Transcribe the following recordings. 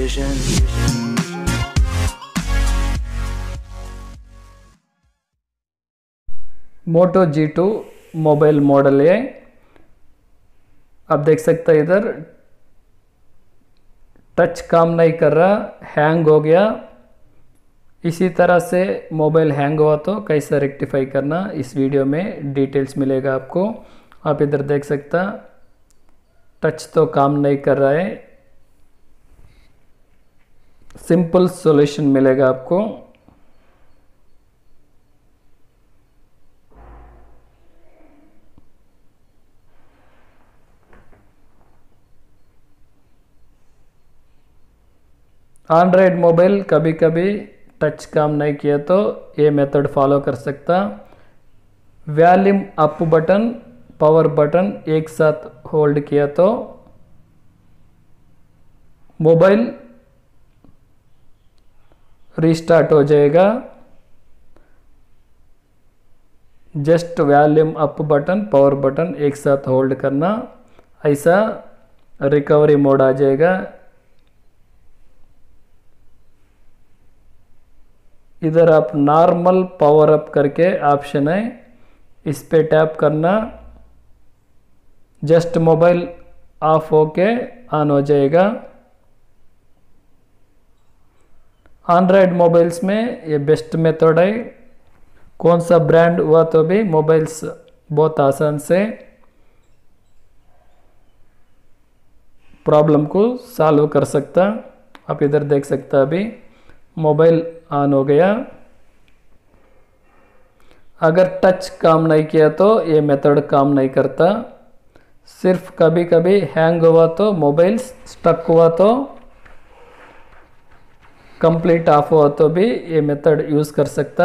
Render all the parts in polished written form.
vision. मोटो G2 mobile model है। आप देख सकते हैं इधर टच काम नहीं कर रहा, हैंग हो गया। इसी तरह से मोबाइल हैंग हुआ तो कैसे रेक्टिफाई करना इस वीडियो में डिटेल्स मिलेगा आपको। आप इधर देख सकता टच तो काम नहीं कर रहा है, सिंपल सॉल्यूशन मिलेगा आपको। एंड्रॉयड मोबाइल कभी कभी टच काम नहीं किया तो ये मेथड फॉलो कर सकता। Volume up button power button एक साथ होल्ड किया तो मोबाइल रीस्टार्ट हो जाएगा। Just volume up button power button एक साथ होल्ड करना, ऐसा रिकवरी मोड आ जाएगा। इधर आप नॉर्मल पावर अप करके ऑप्शन है, इस पे टैप करना, जस्ट मोबाइल ऑफ होके ऑन हो जाएगा। एंड्रॉयड मोबाइल्स में ये बेस्ट मेथड है। कौन सा ब्रांड हुआ तो भी मोबाइल्स बहुत आसान से प्रॉब्लम को सॉल्व कर सकता। आप इधर देख सकता अभी मोबाइल ऑन हो गया। अगर टच काम नहीं किया तो ये मेथड काम नहीं करता। सिर्फ कभी कभी हैंग हुआ तो मोबाइल स्टक हुआ तो कंप्लीट ऑफ हुआ तो भी ये मेथड यूज़ कर सकता।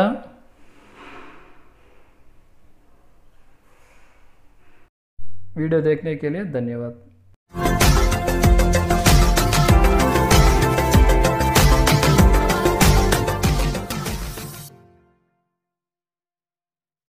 वीडियो देखने के लिए धन्यवाद।